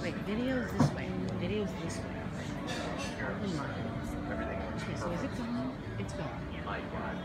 Wait, video's this way. Video's this way. Never mind. Okay, so is it gone? It's gone. My God.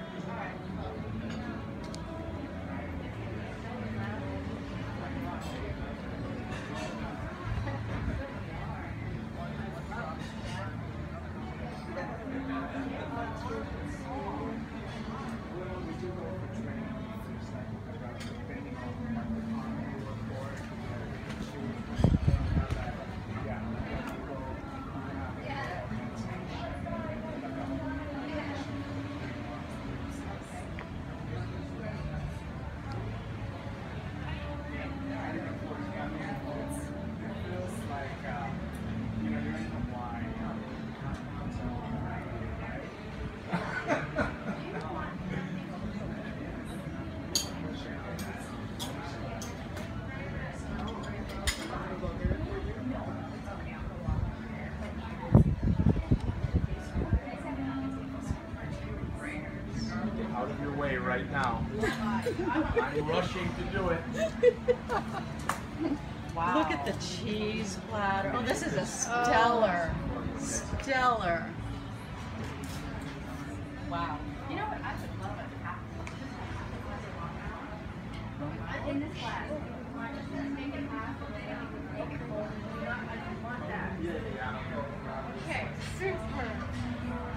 Out of your way right now. I'm rushing to do it. Wow. Look at the cheese platter. Oh, this is a stellar. Stellar. Wow. You know what? I would love it. In this class, make it half. I want that. Okay, super.